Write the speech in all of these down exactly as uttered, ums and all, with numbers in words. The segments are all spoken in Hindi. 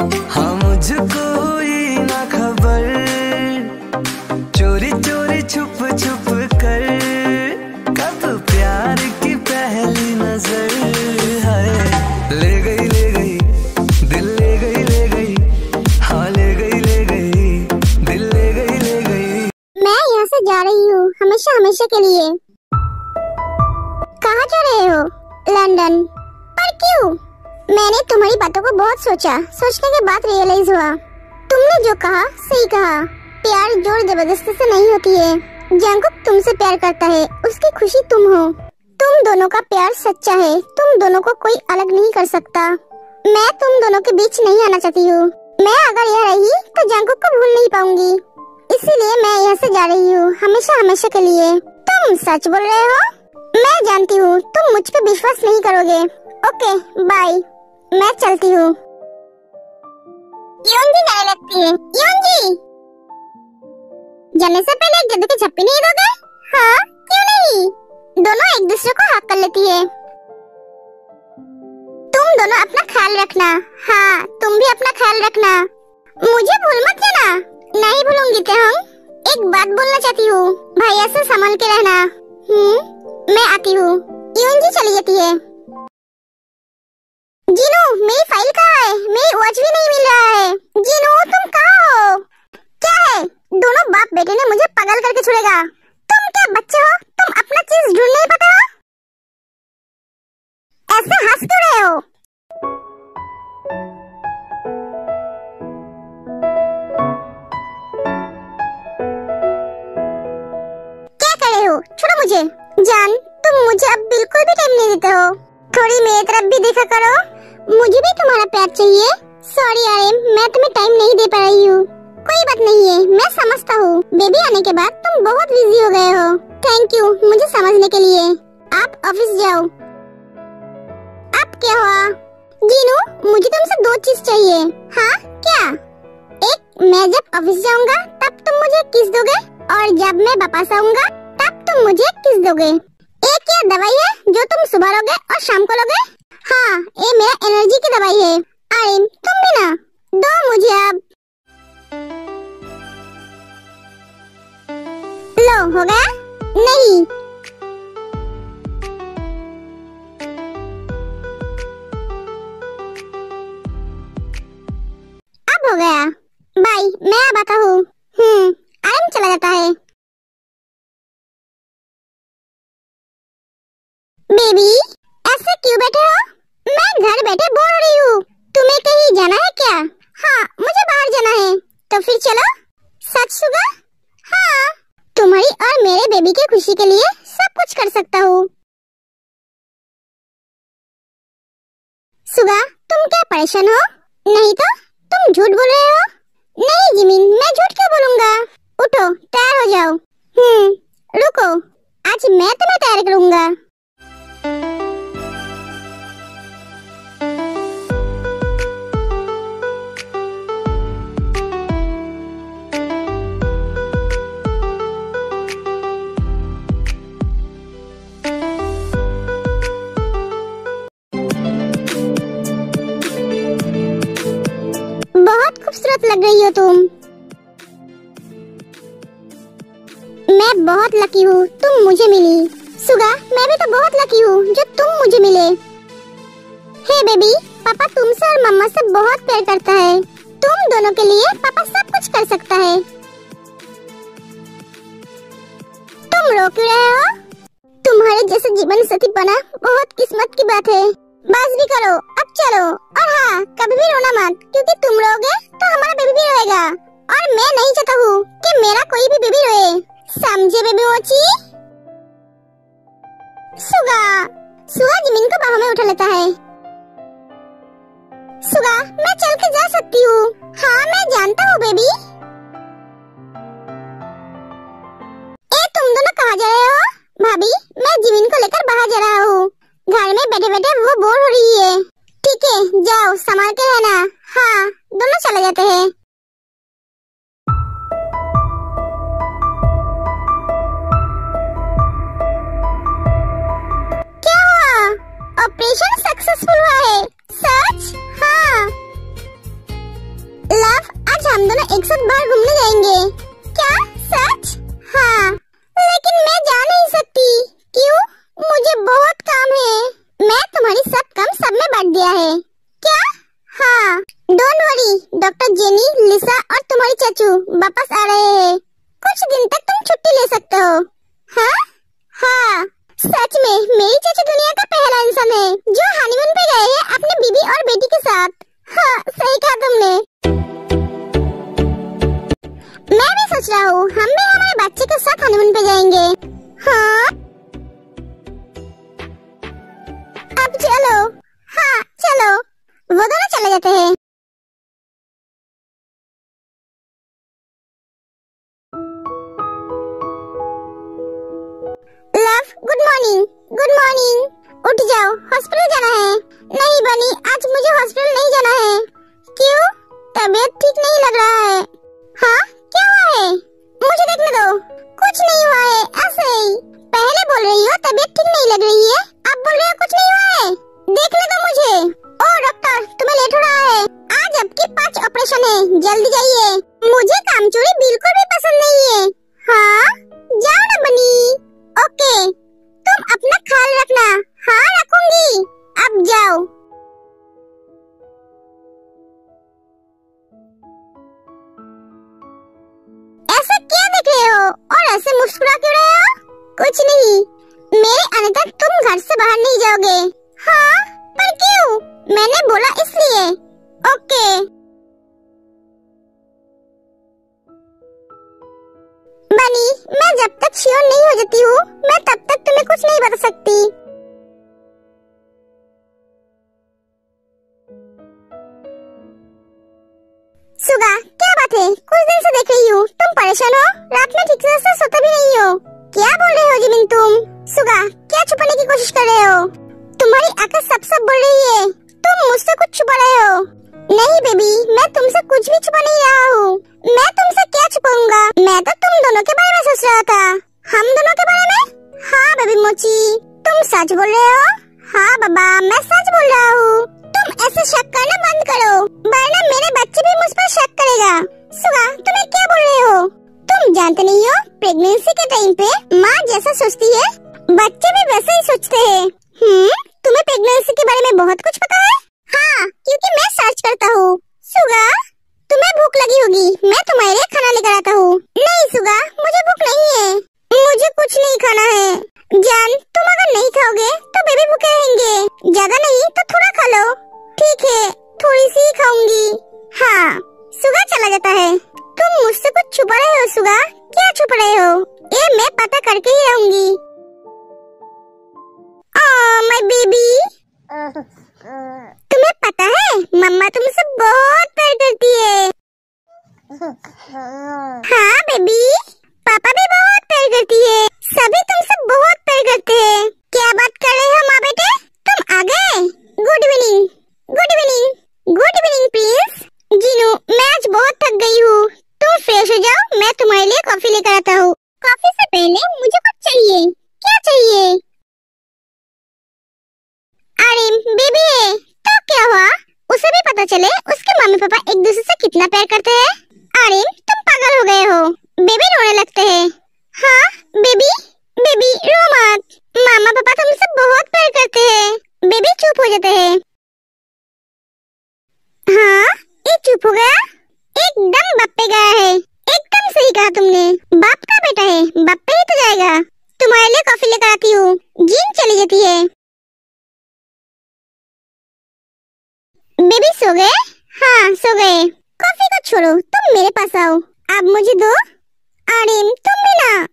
हाँ मुझको ही ना खबर, चोरी चोरी छुप छुप कर, कब प्यार की पहली नजर है। ले गई ले गई दिल, ले गई ले गई, हाँ ले गई ले गई दिल, ले गई ले गई। मैं यहाँ से जा रही हूँ हमेशा हमेशा के लिए। कहाँ जा रहे हो? लंदन। पर क्यों? मैंने तुम्हारी बातों को बहुत सोचा, सोचने के बाद रियलाइज हुआ तुमने जो कहा सही कहा। प्यार जोर जबरदस्ती से नहीं होती है। जंगकुक तुमसे प्यार करता है, उसकी खुशी तुम हो। तुम दोनों का प्यार सच्चा है, तुम दोनों को कोई अलग नहीं कर सकता। मैं तुम दोनों के बीच नहीं आना चाहती हूँ। मैं अगर यहाँ रही तो जंगकुक को भूल नहीं पाऊंगी, इसीलिए मैं यहाँ से जा रही हूँ हमेशा हमेशा के लिए। तुम सच बोल रहे हो? मैं जानती हूँ तुम मुझ पे विश्वास नहीं करोगे। ओके बाय, मैं चलती हूँ। योंजी जाने लगती है। योंजी, जाने से पहले एक जादू की झप्पी नहीं दोगे? हाँ क्यों नहीं, दोनों एक दूसरे को हक कर लेती है। तुम दोनों अपना ख्याल रखना। हाँ तुम भी अपना ख्याल रखना, मुझे भूल मत जाना। नहीं भूलूंगी तेहंग। एक बात बोलना चाहती हूँ, भैया से संभाल के रहना। हम्म मैं आती हूँ। योंजी चली जाती है। जीनू मेरी फाइल कहाँ है? मेरी वॉच भी नहीं मिल रहा है। जीनू तुम कहाँ हो? क्या है, दोनों बाप बेटे ने मुझे पागल करके छोड़ेगा। तुम क्या बच्चे हो, तुम अपना चीज ढूंढ नहीं पाते हो? ऐसे हंस क्यों रहे हो? क्या कर रहे हो? छोड़ो मुझे। जान तुम मुझे अब बिल्कुल भी टाइम नहीं देते हो, थोड़ी मेरी तरफ भी देखा करो। मुझे भी तुम्हारा प्यार चाहिए। सॉरी आर्यन, मैं तुम्हें टाइम नहीं दे पा रही हूँ। कोई बात नहीं है, मैं समझता हूँ। बेबी आने के बाद तुम बहुत बिजी हो गए हो। थैंक यू मुझे समझने के लिए। आप ऑफिस जाओ। अब क्या हुआ? जीनू मुझे तुमसे दो चीज चाहिए। हाँ क्या? एक, मैं जब ऑफिस जाऊंगा तब तुम मुझे किस दोगे, और जब मैं वापस आऊंगा तब तुम मुझे किस दोगे। एक क्या दवाई है जो तुम सुबह लोगे और शाम को लोगे? हाँ ये मेरा एनर्जी की दवाई है। आर्यन तुम भी ना दो मुझे अब। लो हो गया? नहीं अब हो गया। बाय, मैं अब आता हूँ। हम्म आर्यन चला जाता है। बेबी ऐसे क्यों बैठे हो? मैं घर बैठे बोर हो रही हूँ। तुम्हें कहीं जाना है क्या? हाँ मुझे बाहर जाना है। तो फिर चलो। सच सुगा? हाँ तुम्हारी और मेरे बेबी की खुशी के लिए सब कुछ कर सकता हूँ। सुगा तुम क्या परेशान हो? नहीं तो तुम झूठ बोल रहे हो। नहीं जिमिन, मैं झूठ क्यों बोलूँगा। उठो तैयार हो जाओ। हम्म रुको, आज मैं तुम्हें तैयार करूँगा। बहुत खूबसूरत लग रही हो तुम। मैं बहुत लकी हूँ तुम मुझे मिली। सुगा मैं भी तो बहुत लकी हूँ जो तुम मुझे मिले। हे बेबी, पापा तुमसे और मम्मा से बहुत प्यार करता है। तुम दोनों के लिए पापा सब कुछ कर सकता है। तुम रो क्यों रहे हो? तुम्हारे जैसे जीवन साथी बना बहुत किस्मत की बात है। बस भी करो, अब चलो। और हाँ कभी भी रोना मत, क्योंकि तुम रोगे तो हमारा बेबी भी रोएगा, और मैं नहीं चाहता हूँ कि मेरा कोई भी बेबी रोए। समझे बेबी मोची? सुगा सुगा जमीन को बाहों में उठा लेता है। सुगा मैं चल के जा सकती हूँ। हाँ मैं जानता हूँ बेबी। ए तुम दोनों कहाँ जा रहे हो? भाभी मैं जमीन को लेकर बाहर जा रहा हूँ। घर में बैठे बैठे वो बोर हो रही है। ठीक है जाओ, संभाल के रहना। हाँ दोनों चले जाते हैं। क्या हुआ? ऑपरेशन सक्सेसफुल हुआ है? सच? हाँ हम दोनों एक साथ बाहर घूमने जाएंगे। क्या सच? हाँ, लेकिन मैं जा नहीं सकती। क्यों? मुझे बहुत काम है। मैं तुम्हारी सब काम सब में बांट दिया है। क्या? हाँ, don't worry, doctor Jenny, Lisa और तुम्हारी चाचू वापस आ रहे हैं। कुछ दिन तक तुम छुट्टी ले सकते हो। हाँ? हाँ, सच में मेरी चाचू दुनिया का पहला इंसान है जो हनीमून पे गए हैं अपने बीवी और बेटी के साथ। हाँ, सही कहा तुमने। मैं भी सोच रहा हूँ हम भी हमारे बच्चे के साथ हनीमून पे जाएंगे। हाँ, अब चलो। हाँ चलो, वो दोनों चले जाते हैं। Love, good morning. Good morning. उठ जाओ, हॉस्पिटल जाना है। नहीं बनी, आज मुझे हॉस्पिटल नहीं जाना है। क्यों? तबीयत ठीक नहीं लग रहा है। हाँ, क्या हुआ है? मुझे देखने दो। कुछ नहीं हुआ है, ऐसे ही। पहले बोल रही हो तबीयत ठीक नहीं लग रही है, अब बोल रही हो कुछ नहीं हुआ है। देखने दो मुझे। ओ डॉक्टर, तुम्हें लेट हो रहा है। आज आपकी पांच ऑपरेशन है, जल्दी जाइए। मुझे कामचोरी बिल्कुल भी पसंद नहीं है। हाँ, जाओ ना बनी। ओके, तुम अपना ख्याल रखना। हाँ, रखूंगी। अब जाओ। ऐसा क्या देख रहे हो और ऐसे मुस्कुरा क्यों रहे हो? कुछ नहीं, मेरे आने तक तुम घर से बाहर नहीं जाओगे। हाँ, पर क्यों? मैंने बोला इसलिए। ओके। बनी, मैं जब तक श्योर नहीं हो जाती हूँ, मैं तब तक तुम्हें कुछ नहीं बता सकती। सुगा, क्या बात है? कुछ दिन से देख रही हूँ तुम परेशान हो। रात में ठीक से सोता भी नहीं हो। क्या बोल रहे हो जिमिन तुम? सुगा, क्या छुपाने की कोशिश कर रहे हो? तुम्हारी आंखें सब सब बोल रही है। तुम मुझसे कुछ छुपा रहे हो। नहीं बेबी, मैं तुमसे कुछ भी छुपा नहीं रहा हूँ। मैं तुमसे क्या छुपाऊंगा? मैं तो तुम दोनों के बारे में सोच रहा था। हम दोनों के बारे में? हाँ बेबी मोची, तुम सच बोल रहे हो? हाँ बाबा, मैं सच बोल रहा हूँ। तुम ऐसे शक करना बंद करो, वरना मेरे बच्चे भी मुझ पर शक करेगा। सुगा, तुम्हें क्या बोल रहे हो? तुम जानते नहीं हो, प्रेगनेंसी के टाइम पे माँ जैसा सोचती है, बच्चे भी वैसे ही सोचते हैं। हम्म, तुम्हें प्रेगनेंसी के बारे में बहुत कुछ पता है? हाँ, क्योंकि मैं सर्च करता हूँ। सुगा, तुम्हें भूख लगी होगी, मैं तुम्हारे लिए खाना लेकर आता हूँ। नहीं सुगा, मुझे भूख नहीं है। मुझे कुछ नहीं खाना है। जान, तुम अगर नहीं खाओगे तो बेबी भूखे रहेंगे। ज्यादा नहीं तो थोड़ा खा लो। ठीक है, थोड़ी सी ही खाऊंगी। हाँ, सुगा चला जाता है। तुम मुझसे कुछ छुपा रहे हो सुगा? क्या छुपा रहे हो? ये मैं पता करके ही रहूंगी। ओह माय बेबी, तुम्हें पता है मम्मा तुमसे बहुत प्यार करती है। हाँ बेबी, पापा भी बहुत प्यार करती है। सभी तुमसे बहुत प्यार करते हैं। क्या बात कर रहे हो माँ बेटे? तुम आ गए? Good evening. Good evening. Good evening please. Jeenu, मैं आज बहुत थक गई हूँ। तुम फ्रेश हो जाओ, मैं तुम्हारे लिए कॉफी लेकर आता हूँ। कॉफी से पहले मुझे कुछ चाहिए। क्या चाहिए? अरे बेबी है तो क्या हुआ? उसे भी पता चले उसके मम्मी पापा एक दूसरे से कितना प्यार करते हैं। अरे तुम पागल हो गए हो। बेबी रोने लगते हैं। हाँ बेबी, बेबी रो मत। मामा पापा तुमसे बहुत प्यार करते हैं। बेबी चुप हो जाते हैं। हाँ, ये चुप हो गया। एकदम बाप पे गया है। एकदम सही कहा तुमने। बाप का बेटा है, बाप पे ही तो जाएगा। तुम्हारे लिए कॉफी लेकर आती हूँ। जीन चली जाती है। बेबी सो गए? हाँ सो गए। कॉफी को छोड़ो, तुम मेरे पास आओ। अब मुझे दो। अरे तुम भी ना।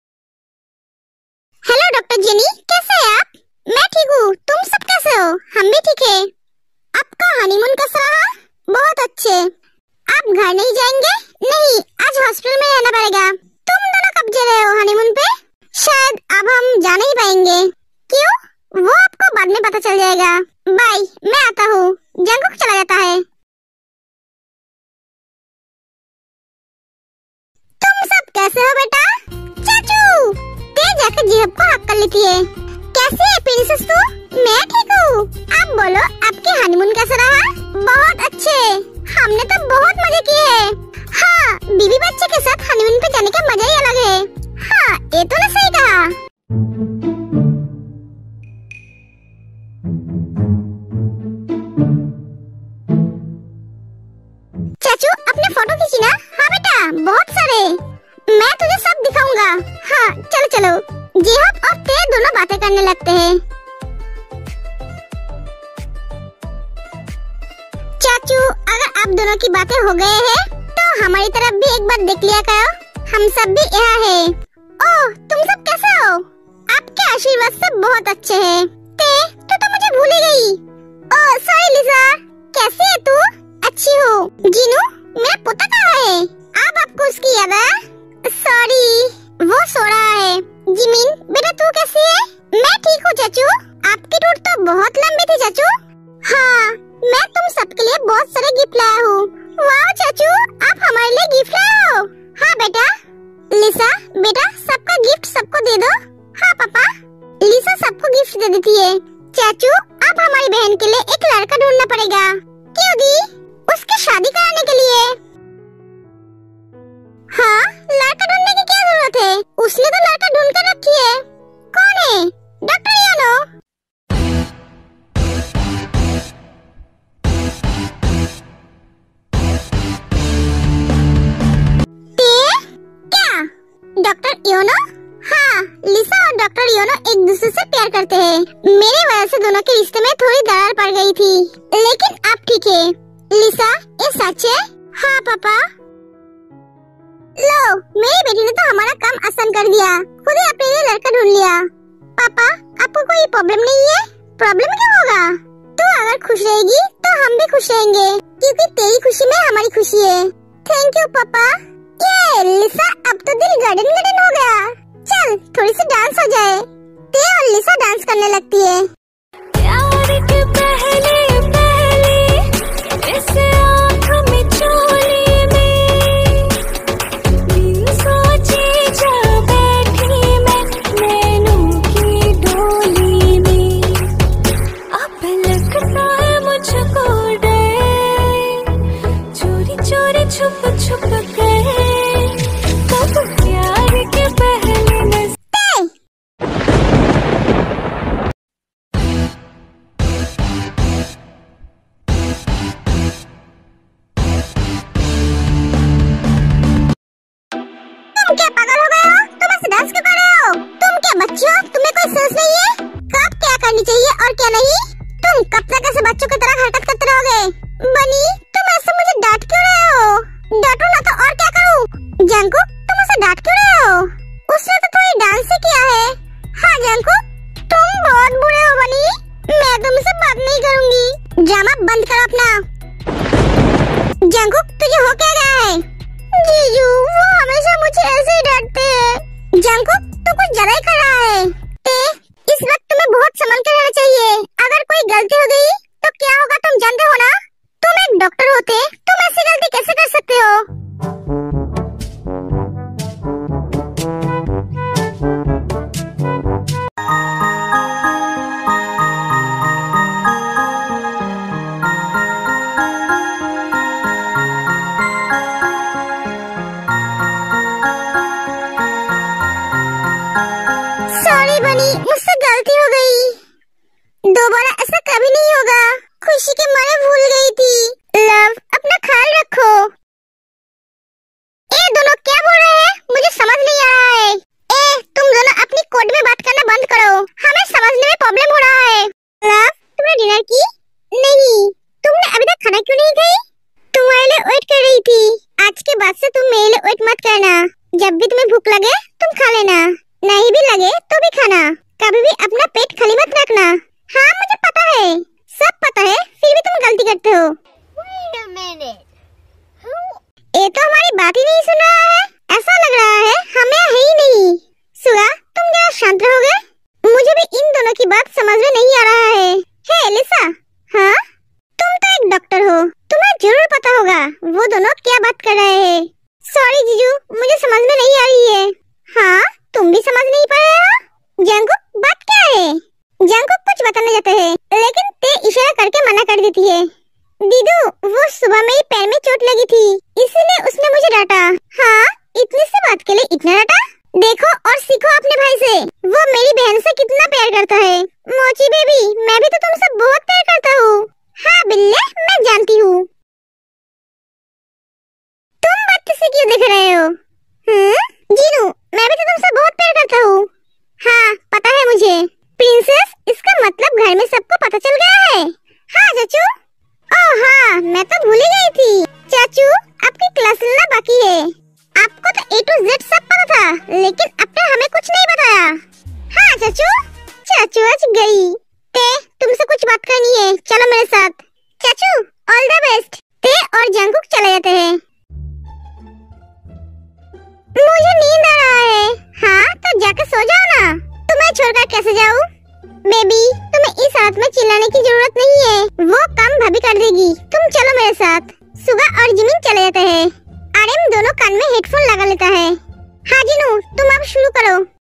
हेलो डॉक्टर जेनी, कैसे हैं आप? मैं ठीक हूँ, तुम सब कैसे हो? हम भी ठीक है। आपका हनीमून कैसा रहा? बहुत अच्छे। आप घर नहीं जाएंगे? नहीं, आज हॉस्पिटल में रहना पड़ेगा। तुम दोनों कब जा रहे हो हनीमून पे? शायद अब हम जा नहीं पाएंगे। क्यों? वो आपको बाद में पता चल जाएगा। बाय, मैं आता हूँ। जंगकुक चला जाता है। तुम सब कैसे हो बेटा? चाचू, तेज जाकर जीहब को हक कर लेती है। कैसे है प्रिंसेस तू? मैं ठीक हूँ। अब बोलो, आपके हनीमून कैसा रहा? बहुत अच्छे। हमने तो बहुत मजे किए हैं। बीवी बच्चे के साथ हनीमून पे जाने का मजा ही अलग है। हाँ, ये तो ना सही कहा। चाचू अपने फोटो खींची ना? हाँ बेटा, बहुत सारे, मैं तुझे सब दिखाऊंगा। हाँ चलो चलो। जेहब और ते दोनों बातें करने लगते हैं। चाचू अगर आप दोनों की बातें हो गए हैं तो हमारी तरफ भी एक बार देख लिया करो, हम सब भी यहाँ है। ओह तुम सब कैसे हो? आपके आशीर्वाद से बहुत अच्छे हैं। ते तू तो मुझे भूल ही गई। ओह सॉरी लिसा, कैसी है तू? अच्छी हो। जीनू मेरा पोता कहाँ है? अब आपको उसकी याद आया? सॉरी, वो सो रहा है। जिमिन बेटा तू कैसी है? मैं ठीक हूँ चाचू। आपकी टूट तो बहुत लंबी थी चाचू। हाँ, मैं तुम सबके लिए बहुत सारे गिफ्ट लाया हूँ। वाह चाचू, आप हमारे लिए गिफ्ट लाए हो। हाँ बेटा। लिसा बेटा सबका गिफ्ट सबको दे दो। हाँ पापा। लिसा सबको गिफ्ट दे देती है। चाचू अब हमारी बहन के लिए एक लड़का ढूंढना पड़ेगा। क्यों दी? उसकी शादी कराने के लिए। हाँ, लड़का ढूंढने की क्या जरूरत है? उसने तो लड़का ढूंढ कर रखी है। कौन है? डॉक्टर यानो। क्या? डॉक्टर योनो? हाँ, लिसा और डॉक्टर योनो एक दूसरे से प्यार करते हैं। मेरी वजह से दोनों के रिश्ते में थोड़ी दरार पड़ गई थी, लेकिन अब ठीक है। लिसा ये सच है? हाँ पापा। लो, मेरी बेटी ने तो हमारा काम आसान कर दिया, खुद ही अपने लिए लड़का ढूंढ लिया। पापा आपको कोई प्रॉब्लम नहीं है? प्रॉब्लम क्या होगा? तू अगर खुश रहेगी तो हम भी खुश रहेंगे, क्योंकि तेरी खुशी में हमारी खुशी है। थैंक यू पापा। ये लिसा अब तो दिल गार्डन गार्डन हो गया। चल थोड़ी सी डांस हो जाए। ते और लिसा डांस करने लगती है। प्यार के पहले पहले ऐसे आँख में चोली में बिन सोचे जा बैठी मैं नैनों की डोली में। अब लगता है मुझको डर, चोरी चोरी छुप छुप गए कब प्यार के पहले नज़र। तुम क्या पागल हो गए हो? तुम ऐसे डांस क्यों कर रहे हो? तुम क्या बच्चे हो? तुम्हें कोई सेंस नहीं है? कब क्या करनी चाहिए और क्या नहीं? तुम कब तक ऐसे बच्चों की तरह हरकत करते रहोगे? बनी तुम ऐसे मुझे डांट क्यों रहे हो? डांटो ना तो और क्या करूँ? जंकुक तुम ऐसे डांट क्यों रहे हो? उसने तो थोड़ी डांस ही किया है। हाँ जंकुक तुम बहुत बुरे हो बनी, मैं तुमसे बात नहीं करूँगी। ड्रामा बंद करो अपना। जंकुक तुझे हो क्या गया है? जीजू वो हमेशा मुझे ऐसे ही डांटते हैं। जंकुक तू कुछ ज्यादा ही कर रहा है। ते इस वक्त तुम्हें बहुत संभल कर रहना चाहिए। अगर कोई गलती हो गई तो क्या होगा तुम जानते हो ना? तुम एक डॉक्टर होते तुम ऐसी गलती कैसे कर सकते हो? सॉरी बनी, मुझसे गलती हो गई। दोबारा ऐसा कभी नहीं होगा। खुशी के मारे भूल गई थी। लव अपना ख्याल रखो। ए दोनों क्या बोल रहे हैं? मुझे समझ नहीं आ रहा है। ए तुम दोनों अपनी कोड में बात करना बंद करो, हमें समझने में प्रॉब्लम हो रहा है। लव तुमने डिनर की? नहीं। तुमने अभी तक खाना क्यों नहीं खाई? तुम्हारे लिए वेट कर रही थी। आज के बाद से तुम मेरे लिए वेट मत करना। जब भी तुम्हें भूख लगे तुम खा लेना, नहीं भी लगे तो भी खाना। कभी भी अपना पेट खाली मत रखना। हाँ मुझे पता है, सब पता है, फिर भी तुम गलती करते हो। Wait a minute. Who? ये तो हमारी बात ही नहीं सुन रहा है। ऐसा लग रहा है हमें है ही नहीं। सुगा तुम जरा शांत रहोगे? मुझे भी इन दोनों की बात समझ में नहीं आ रहा है। हे लिसा। हाँ तुम तो एक डॉक्टर हो, तुम्हें जरूर पता होगा वो दोनों क्या बात कर रहे हैं। सॉरी जीजू मुझे समझ में नहीं आ रही है। हाँ तुम भी समझ नहीं पा रहे हो? जंकुक बात क्या है? जंकुक कुछ बताने जाते हैं, लेकिन ते इशारा करके मना कर देती है। दीदू वो सुबह में ही पैर में चोट लगी थी, इसीलिए उसने मुझे डांटा। बात के लिए इतना डांटा? देखो और सीखो अपने भाई से, वो मेरी बहन से कितना प्यार करता है। मोची बेबी, मैं भी तो तुमसे बहुत प्यार करता हूँ। हाँ बिल्ले, मैं जानती हूँ। तुम बदतमीजी क्यों दिख रहे हो? हम्म? जीनू, मैं भी तो तुमसे बहुत प्यार करता हूँ। हाँ पता है मुझे। प्रिंसेस, इसका मतलब घर में सबको पता चल गया है। हाँ चाचू। ओह हाँ, मैं तो भूल ही गई थी। चाचू, आपकी क्लास लेना बाकी है। आपको तो ए टू जेड सब पता था, लेकिन आपने हमें कुछ नहीं बताया। हाँ चाचू। चाचू आज गई। ते, तुमसे कुछ बात करनी है, चलो मेरे साथ। चाचू, ऑल द बेस्ट। ते और जंगकुक चले जाते हैं। मुझे नींद आ रहा है। हाँ तो जाकर सो जाओ ना। तुम्हें छोड़कर कैसे जाऊँ? बेबी, तुम्हें इस हालत में चिल्लाने की जरूरत नहीं है, वो काम भाभी कर देगी। तुम चलो मेरे साथ। सुगा और जिमिन चले जाते हैं। आर्यन दोनों कान में हेडफोन लगा लेता है। हाँ जिनू, तुम अब शुरू करो।